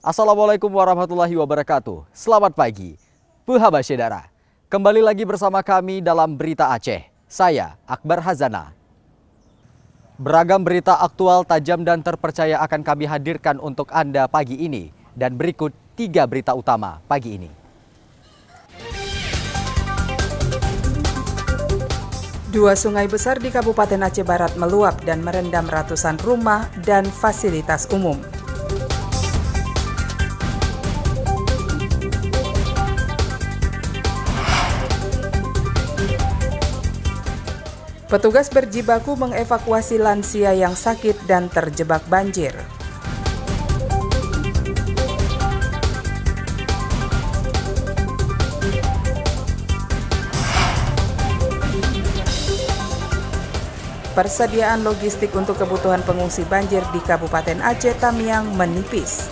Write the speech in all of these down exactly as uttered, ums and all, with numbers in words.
Assalamualaikum warahmatullahi wabarakatuh. Selamat pagi, Puhaba Syedara. Kembali lagi bersama kami dalam Berita Aceh. Saya Akbar Hazana. Beragam berita aktual, tajam dan terpercaya akan kami hadirkan untuk Anda pagi ini. Dan berikut tiga berita utama pagi ini. Dua sungai besar di Kabupaten Aceh Barat meluap dan merendam ratusan rumah dan fasilitas umum. Petugas berjibaku mengevakuasi lansia yang sakit dan terjebak banjir. Persediaan logistik untuk kebutuhan pengungsi banjir di Kabupaten Aceh Tamiang menipis.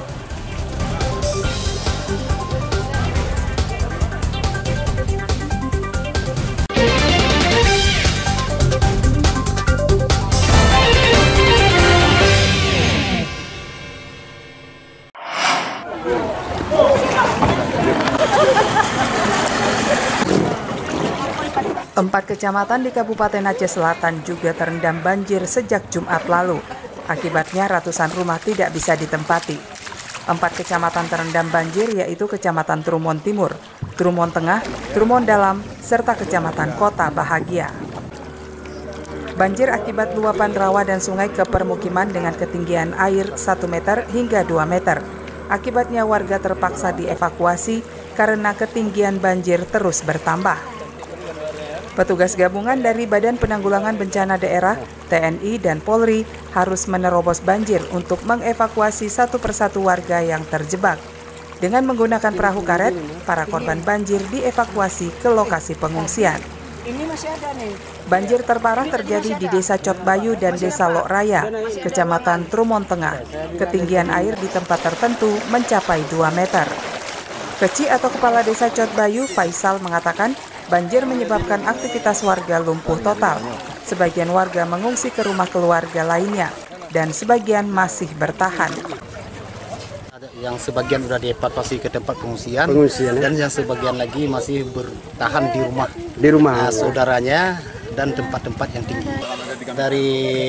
Empat kecamatan di Kabupaten Aceh Selatan juga terendam banjir sejak Jumat lalu. Akibatnya ratusan rumah tidak bisa ditempati. Empat kecamatan terendam banjir yaitu Kecamatan Trumon Timur, Trumon Tengah, Trumon Dalam, serta Kecamatan Kota Bahagia. Banjir akibat luapan rawa dan sungai ke permukiman dengan ketinggian air satu meter hingga dua meter. Akibatnya warga terpaksa dievakuasi karena ketinggian banjir terus bertambah. Petugas gabungan dari Badan Penanggulangan Bencana Daerah, T N I, dan Polri harus menerobos banjir untuk mengevakuasi satu persatu warga yang terjebak. Dengan menggunakan perahu karet, para korban banjir dievakuasi ke lokasi pengungsian. Banjir terparah terjadi di Desa Cotbayu dan Desa Lok Raya, Kecamatan Trumon Tengah. Ketinggian air di tempat tertentu mencapai dua meter. Keci atau Kepala Desa Cotbayu, Faisal, mengatakan banjir menyebabkan aktivitas warga lumpuh total. Sebagian warga mengungsi ke rumah keluarga lainnya dan sebagian masih bertahan. Ada yang sebagian sudah dievakuasi ke tempat pengungsian, pengungsian dan yang sebagian lagi masih bertahan di rumah di rumah nah, saudaranya dan tempat-tempat yang tinggi. Dari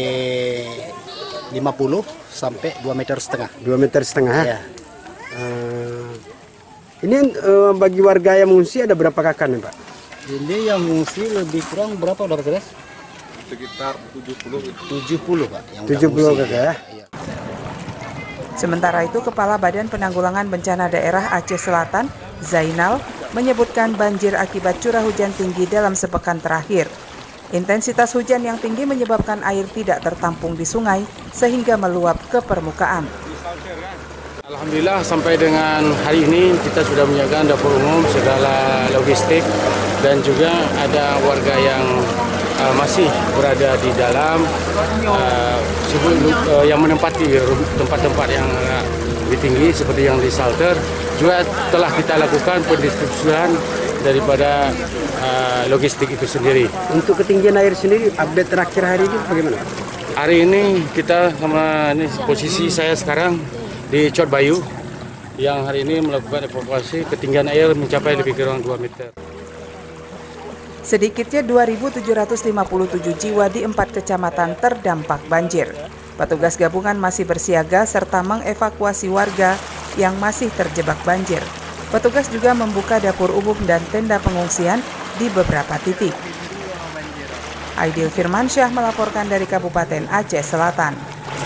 lima puluh sampai dua meter setengah. dua meter setengah. Ya. Uh, ini uh, bagi warga yang mengungsi ada berapa kakak nih, Pak? Ini yang mengungsi lebih kurang berapa udah beres? Sekitar tujuh puluh. tujuh puluh, Pak. Yang tujuh puluh kakak ya. Iya. Sementara itu, Kepala Badan Penanggulangan Bencana Daerah Aceh Selatan, Zainal, menyebutkan banjir akibat curah hujan tinggi dalam sepekan terakhir. Intensitas hujan yang tinggi menyebabkan air tidak tertampung di sungai sehingga meluap ke permukaan. Alhamdulillah sampai dengan hari ini kita sudah menyiapkan dapur umum, segala logistik, dan juga ada warga yang uh, masih berada di dalam uh, uh, yang menempati tempat-tempat yang uh, lebih tinggi seperti yang di shelter. Juga telah kita lakukan pendistribusian daripada uh, logistik itu sendiri. Untuk ketinggian air sendiri, update terakhir hari ini bagaimana? Hari ini kita sama ini posisi saya sekarang di Cotbayu yang hari ini melakukan evakuasi, ketinggian air mencapai lebih kurang dua meter. Sedikitnya dua ribu tujuh ratus lima puluh tujuh jiwa di empat kecamatan terdampak banjir. Petugas gabungan masih bersiaga serta mengevakuasi warga yang masih terjebak banjir. Petugas juga membuka dapur umum dan tenda pengungsian di beberapa titik. Aidil Firmansyah melaporkan dari Kabupaten Aceh Selatan.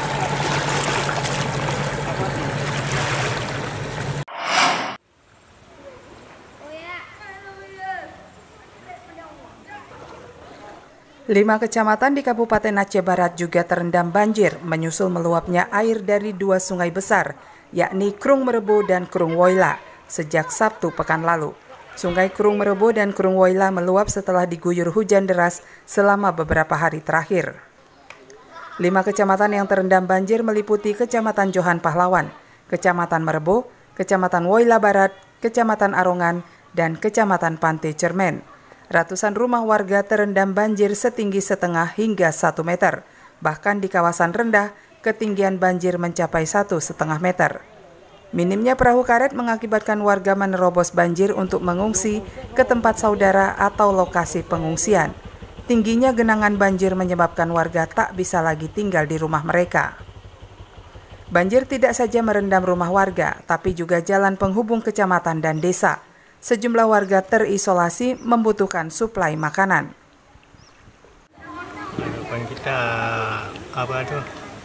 Lima kecamatan di Kabupaten Aceh Barat juga terendam banjir menyusul meluapnya air dari dua sungai besar, yakni Krung Merebo dan Krung Woila, sejak Sabtu pekan lalu. Sungai Krung Merebo dan Krung Woila meluap setelah diguyur hujan deras selama beberapa hari terakhir. Lima kecamatan yang terendam banjir meliputi Kecamatan Johan Pahlawan, Kecamatan Merebo, Kecamatan Woila Barat, Kecamatan Arongan, dan Kecamatan Pantai Cermen. Ratusan rumah warga terendam banjir setinggi setengah hingga satu meter. Bahkan di kawasan rendah, ketinggian banjir mencapai satu setengah meter. Minimnya perahu karet mengakibatkan warga menerobos banjir untuk mengungsi ke tempat saudara atau lokasi pengungsian. Tingginya genangan banjir menyebabkan warga tak bisa lagi tinggal di rumah mereka. Banjir tidak saja merendam rumah warga, tapi juga jalan penghubung kecamatan dan desa. Sejumlah warga terisolasi membutuhkan suplai makanan. Kehidupan kita apa tuh?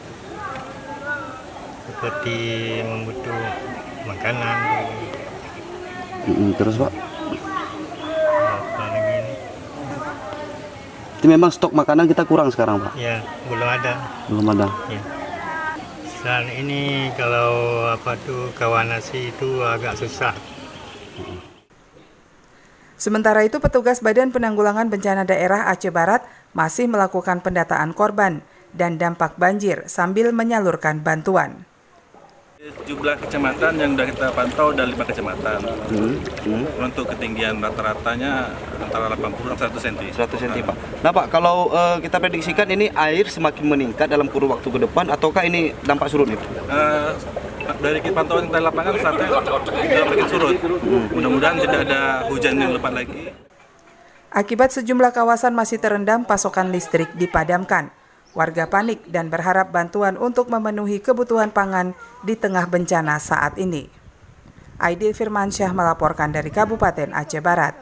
Seperti membutuh makanan. Mm-mm, terus Pak? Apa lagi ini? Itu memang stok makanan kita kurang sekarang Pak? Ya, belum ada. Belum ada. Ya. Saat ini kalau apa tuh kawan nasi itu agak susah. Sementara itu, petugas Badan Penanggulangan Bencana Daerah Aceh Barat masih melakukan pendataan korban dan dampak banjir sambil menyalurkan bantuan. Jumlah kecamatan yang sudah kita pantau ada lima kecamatan. Hmm. Hmm. Untuk ketinggian rata-ratanya antara delapan puluh sampai seratus sentimeter. seratus sentimeter Pak. Nah Pak, kalau uh, kita prediksikan ini air semakin meningkat dalam kurun waktu ke depan ataukah ini dampak surut nih? Uh, dari pantauan kita di lapangan sampai tidak makin surut. Hmm. Mudah-mudahan tidak ada hujan yang lebat lagi. Akibat sejumlah kawasan masih terendam, pasokan listrik dipadamkan. Warga panik dan berharap bantuan untuk memenuhi kebutuhan pangan di tengah bencana saat ini. Aidil Firmansyah melaporkan dari Kabupaten Aceh Barat.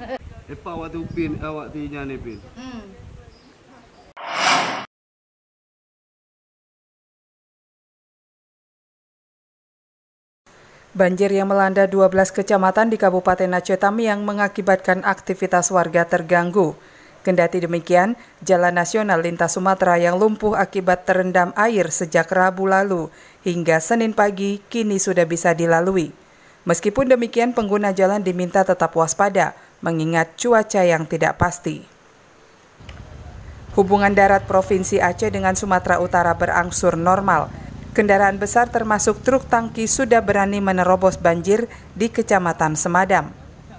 Banjir yang melanda dua belas kecamatan di Kabupaten Aceh Tamiang mengakibatkan aktivitas warga terganggu. Kendati demikian, Jalan Nasional Lintas Sumatera yang lumpuh akibat terendam air sejak Rabu lalu hingga Senin pagi kini sudah bisa dilalui. Meskipun demikian, pengguna jalan diminta tetap waspada mengingat cuaca yang tidak pasti. Hubungan darat Provinsi Aceh dengan Sumatera Utara berangsur normal. Kendaraan besar termasuk truk tangki sudah berani menerobos banjir di Kecamatan Semadam.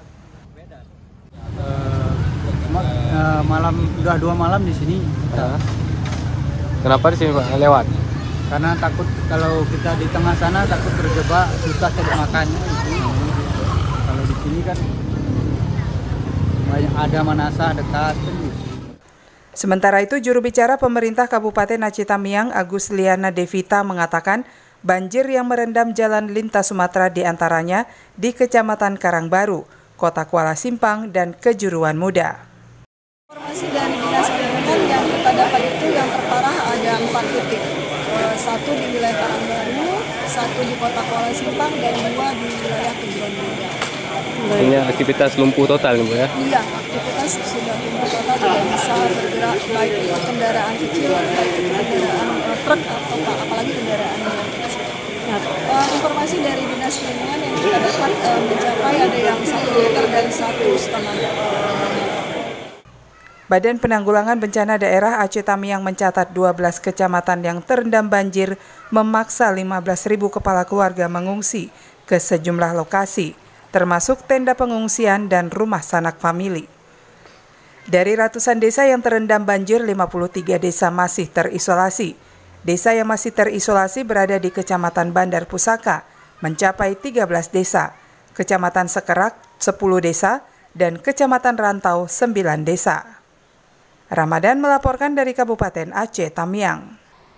Uh, malam udah dua malam di sini. Ya. Kenapa di sini Pak lewat? Karena takut kalau kita di tengah sana takut terjebak, susah cari makannya. Itu. Kalau di sini kan banyak ada manasah dekat. Sementara itu, juru bicara pemerintah Kabupaten Aceh Tamiang, Agus Liana Devita mengatakan banjir yang merendam jalan lintas Sumatera diantaranya di Kecamatan Karangbaru, Kota Kuala Simpang, dan Kejuruan Muda. Informasi dari Dinas Lingkungan yang kita dapat itu yang terparah ada empat titik, satu di wilayah Karangbaru, satu di Kota Kuala Simpang, dan dua di wilayah Kejuruan Muda. Ini aktivitas lumpuh total Bu ya? Iya, aktivitas sudah lumpuh total, tidak bisa bergerak baik itu kendaraan kecil, baik itu kendaraan uh, truk atau apalagi kendaraan yang kecil. Uh, informasi dari Dinas Lingkungan yang kita dapat uh, mencapai ada yang satu meter dan satu setengah meter. Badan Penanggulangan Bencana Daerah Aceh Tamiang mencatat dua belas kecamatan yang terendam banjir memaksa lima belas ribu kepala keluarga mengungsi ke sejumlah lokasi, termasuk tenda pengungsian dan rumah sanak famili. Dari ratusan desa yang terendam banjir, lima puluh tiga desa masih terisolasi. Desa yang masih terisolasi berada di Kecamatan Bandar Pusaka, mencapai tiga belas desa, Kecamatan Sekerak, sepuluh desa, dan Kecamatan Rantau, sembilan desa. Ramadan melaporkan dari Kabupaten Aceh Tamiang.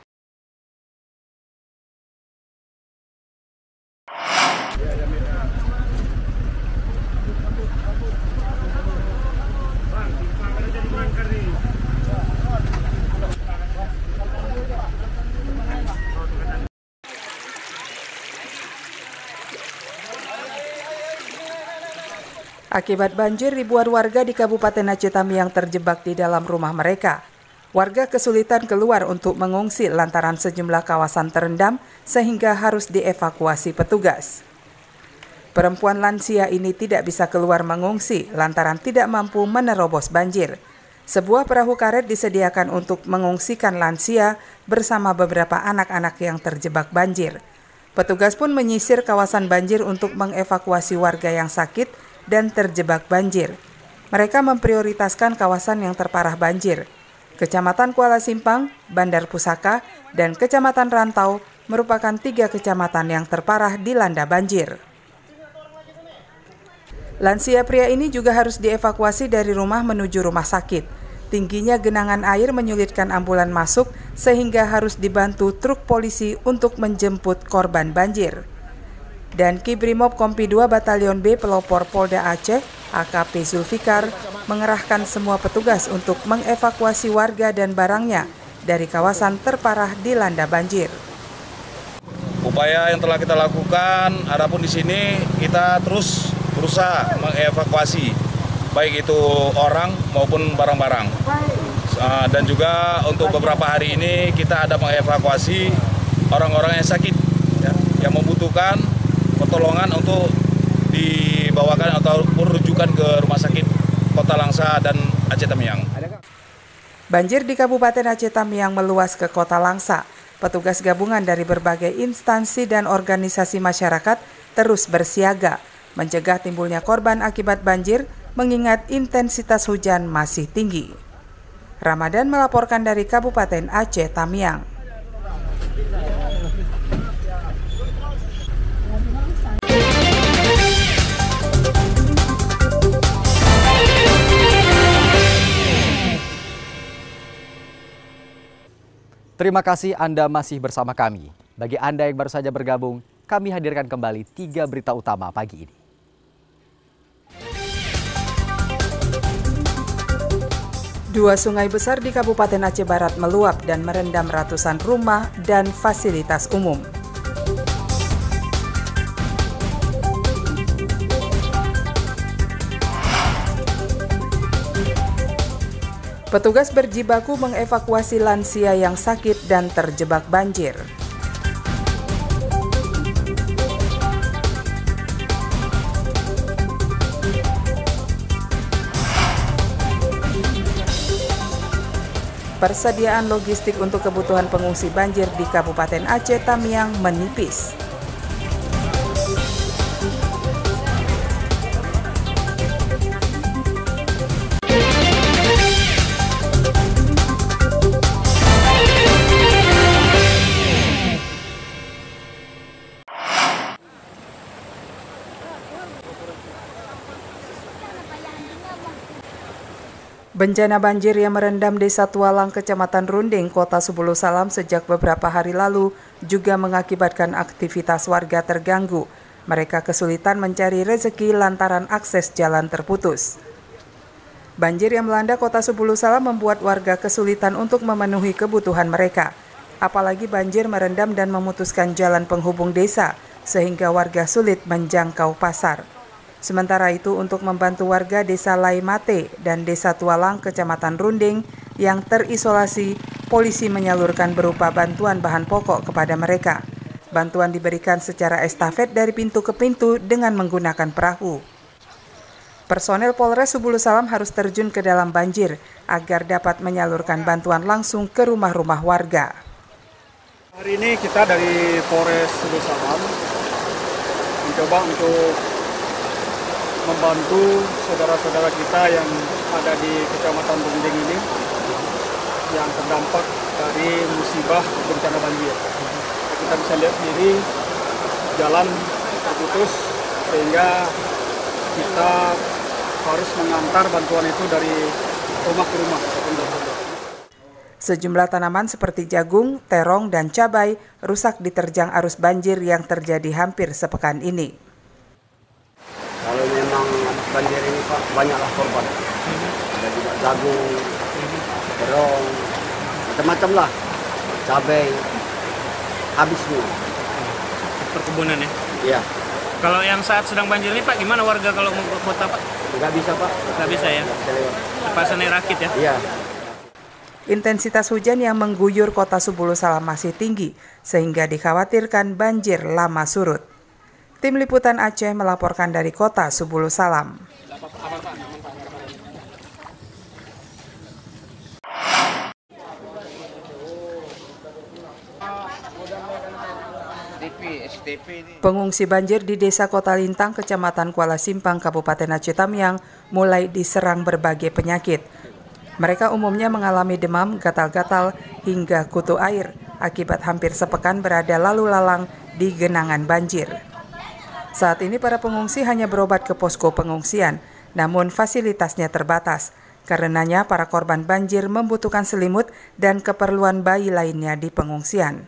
Akibat banjir, ribuan warga di Kabupaten Aceh Tamiang terjebak di dalam rumah mereka. Warga kesulitan keluar untuk mengungsi lantaran sejumlah kawasan terendam sehingga harus dievakuasi petugas. Perempuan lansia ini tidak bisa keluar mengungsi lantaran tidak mampu menerobos banjir. Sebuah perahu karet disediakan untuk mengungsikan lansia bersama beberapa anak-anak yang terjebak banjir. Petugas pun menyisir kawasan banjir untuk mengevakuasi warga yang sakit dan terjebak banjir. Mereka memprioritaskan kawasan yang terparah banjir. Kecamatan Kuala Simpang, Bandar Pusaka, dan Kecamatan Rantau merupakan tiga kecamatan yang terparah dilanda banjir. Lansia pria ini juga harus dievakuasi dari rumah menuju rumah sakit. Tingginya genangan air menyulitkan ambulan masuk sehingga harus dibantu truk polisi untuk menjemput korban banjir. Dan Ki Brimob Kompi dua Batalion B Pelopor Polda Aceh, A K P Zulfikar, mengerahkan semua petugas untuk mengevakuasi warga dan barangnya dari kawasan terparah dilanda banjir. Upaya yang telah kita lakukan, adapun di sini kita terus berusaha mengevakuasi baik itu orang maupun barang-barang. Dan juga untuk beberapa hari ini kita ada mengevakuasi orang-orang yang sakit, ya, yang membutuhkan pertolongan untuk dibawakan atau rujukan ke rumah sakit Kota Langsa dan Aceh Tamiang. Banjir di Kabupaten Aceh Tamiang meluas ke Kota Langsa. Petugas gabungan dari berbagai instansi dan organisasi masyarakat terus bersiaga mencegah timbulnya korban akibat banjir mengingat intensitas hujan masih tinggi. Ramadan melaporkan dari Kabupaten Aceh Tamiang. Terima kasih Anda masih bersama kami. Bagi Anda yang baru saja bergabung, kami hadirkan kembali tiga berita utama pagi ini. Dua sungai besar di Kabupaten Aceh Barat meluap dan merendam ratusan rumah dan fasilitas umum. Petugas berjibaku mengevakuasi lansia yang sakit dan terjebak banjir. Persediaan logistik untuk kebutuhan pengungsi banjir di Kabupaten Aceh Tamiang menipis. Bencana banjir yang merendam Desa Tualang, Kecamatan Runding, Kota Subulu Salam sejak beberapa hari lalu juga mengakibatkan aktivitas warga terganggu. Mereka kesulitan mencari rezeki lantaran akses jalan terputus. Banjir yang melanda Kota Subulu Salam membuat warga kesulitan untuk memenuhi kebutuhan mereka. Apalagi banjir merendam dan memutuskan jalan penghubung desa, sehingga warga sulit menjangkau pasar. Sementara itu, untuk membantu warga Desa Laimate dan Desa Tualang, Kecamatan Runding yang terisolasi, polisi menyalurkan berupa bantuan bahan pokok kepada mereka. Bantuan diberikan secara estafet dari pintu ke pintu dengan menggunakan perahu. Personel Polres Subulu Salam harus terjun ke dalam banjir agar dapat menyalurkan bantuan langsung ke rumah-rumah warga. Hari ini kita dari Polres Subulu Salam mencoba untuk membantu saudara-saudara kita yang ada di Kecamatan Runding ini yang terdampak dari musibah bencana banjir. Kita bisa lihat sendiri jalan terputus sehingga kita harus mengantar bantuan itu dari rumah ke rumah. Sejumlah tanaman seperti jagung, terong, dan cabai rusak diterjang arus banjir yang terjadi hampir sepekan ini. Kalau memang banjir ini Pak, banyaklah korban. Ada juga jagung, terong, macam-macam lah, cabai, habis semua. Perkebunan ya? Iya. Kalau yang saat sedang banjir ini Pak, gimana warga kalau mau ke kota Pak? Nggak bisa Pak. Nggak bisa ya? Nggak bisa lewat. Terpaksa naik rakit ya? Iya. Intensitas hujan yang mengguyur Kota Subulu Salam masih tinggi, sehingga dikhawatirkan banjir lama surut. Tim Liputan Aceh melaporkan dari Kota Subulu Salam. Pengungsi banjir di Desa Kota Lintang, Kecamatan Kuala Simpang, Kabupaten Aceh Tamiang mulai diserang berbagai penyakit. Mereka umumnya mengalami demam, gatal-gatal, hingga kutu air. akibat hampir sepekan berada lalu lalang di genangan banjir. Saat ini para pengungsi hanya berobat ke posko pengungsian, namun fasilitasnya terbatas. Karenanya para korban banjir membutuhkan selimut dan keperluan bayi lainnya di pengungsian.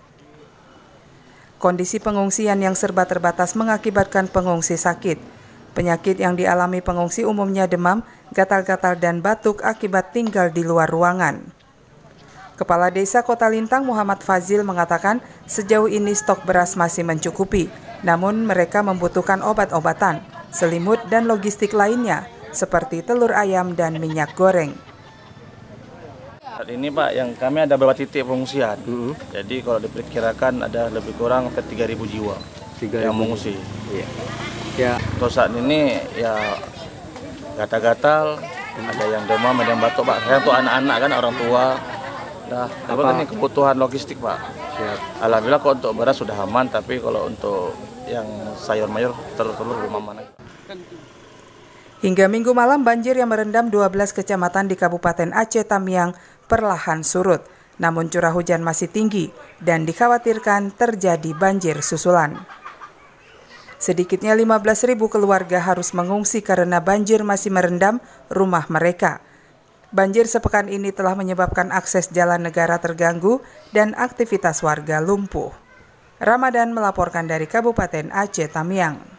Kondisi pengungsian yang serba terbatas mengakibatkan pengungsi sakit. Penyakit yang dialami pengungsi umumnya demam, gatal-gatal dan batuk akibat tinggal di luar ruangan. Kepala Desa Kota Lintang Muhammad Fazil mengatakan sejauh ini stok beras masih mencukupi, namun mereka membutuhkan obat-obatan, selimut dan logistik lainnya seperti telur ayam dan minyak goreng. Saat ini Pak, yang kami ada beberapa titik pengungsian. Mm-hmm. Jadi kalau diperkirakan ada lebih kurang ke tiga ribu jiwa yang mengungsi. Iya. Ya. Untuk saat ini ya gatal-gatal, hmm. ada yang demam, ada yang batuk Pak. Saya untuk anak-anak kan orang tua. Nah, tapi ini kebutuhan logistik Pak. Siap. Alhamdulillah kok untuk beras sudah aman, tapi kalau untuk yang sayur mayur telur-telur belum aman. Hingga Minggu malam banjir yang merendam dua belas kecamatan di Kabupaten Aceh Tamiang perlahan surut. Namun curah hujan masih tinggi dan dikhawatirkan terjadi banjir susulan. Sedikitnya lima belas ribu keluarga harus mengungsi karena banjir masih merendam rumah mereka. Banjir sepekan ini telah menyebabkan akses jalan negara terganggu dan aktivitas warga lumpuh. Ramadan melaporkan dari Kabupaten Aceh Tamiang.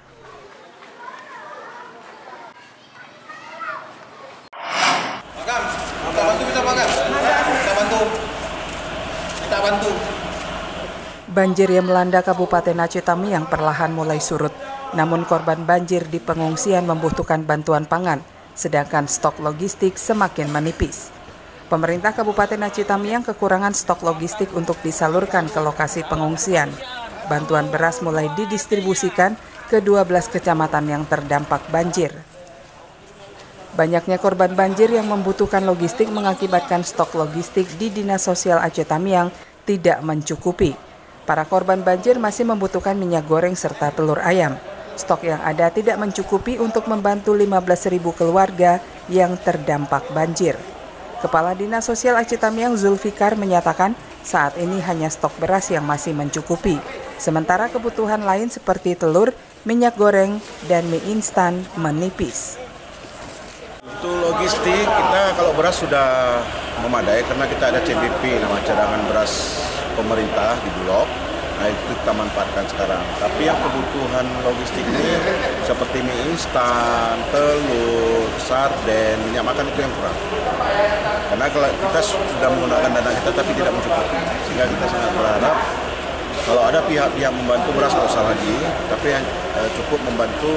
Banjir yang melanda Kabupaten Aceh Tamiang perlahan mulai surut. Namun korban banjir di pengungsian membutuhkan bantuan pangan, sedangkan stok logistik semakin menipis. Pemerintah Kabupaten Aceh Tamiang kekurangan stok logistik untuk disalurkan ke lokasi pengungsian. Bantuan beras mulai didistribusikan ke dua belas kecamatan yang terdampak banjir. Banyaknya korban banjir yang membutuhkan logistik mengakibatkan stok logistik di Dinas Sosial Aceh Tamiang tidak mencukupi. Para korban banjir masih membutuhkan minyak goreng serta telur ayam. Stok yang ada tidak mencukupi untuk membantu lima belas ribu keluarga yang terdampak banjir. Kepala Dinas Sosial Aceh Tamiang Zulfikar menyatakan saat ini hanya stok beras yang masih mencukupi. Sementara kebutuhan lain seperti telur, minyak goreng, dan mie instan menipis. Untuk logistik kita kalau beras sudah memadai karena kita ada C B P, nama cadangan beras pemerintah di Bulog. Nah itu kita manfaatkan sekarang. Tapi yang kebutuhan logistik ini seperti mie instan, telur, sarden, minyak makan itu yang kurang. Karena kalau kita sudah menggunakan dana kita tapi tidak mencukupi. Sehingga kita sangat berharap kalau ada pihak-pihak membantu beras nggak usah lagi, tapi yang eh, cukup membantu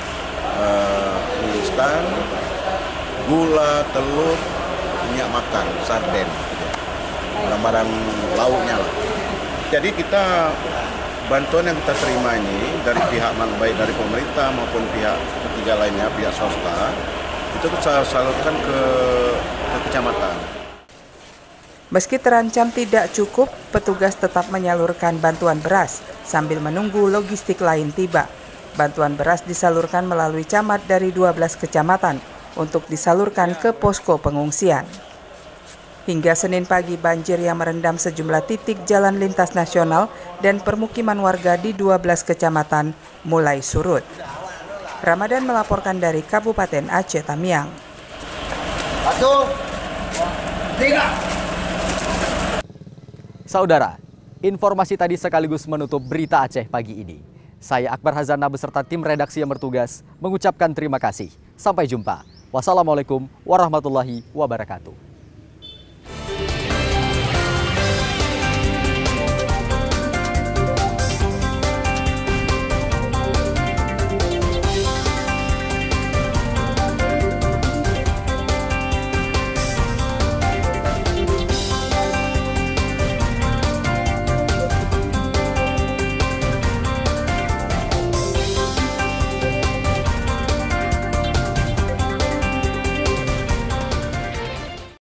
eh, mie instan, gula, telur, minyak makan, sarden, barang-barang lauknya lah. Jadi kita bantuan yang kita terima ini dari pihak baik dari pemerintah maupun pihak ketiga lainnya, pihak swasta, itu kita salurkan ke, ke kecamatan. Meski terancam tidak cukup, petugas tetap menyalurkan bantuan beras sambil menunggu logistik lain tiba. Bantuan beras disalurkan melalui camat dari dua belas kecamatan untuk disalurkan ke posko pengungsian. Hingga Senin pagi banjir yang merendam sejumlah titik jalan lintas nasional dan permukiman warga di dua belas kecamatan mulai surut. Ramadan melaporkan dari Kabupaten Aceh Tamiang. Satu, tiga. Saudara, informasi tadi sekaligus menutup berita Aceh pagi ini. Saya Akbar Hazana beserta tim redaksi yang bertugas mengucapkan terima kasih. Sampai jumpa. Wassalamualaikum warahmatullahi wabarakatuh.